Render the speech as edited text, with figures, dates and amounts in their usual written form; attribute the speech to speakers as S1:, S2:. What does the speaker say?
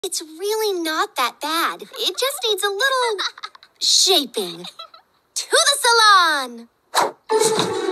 S1: It's really not that bad. It just needs a little shaping. To the salon!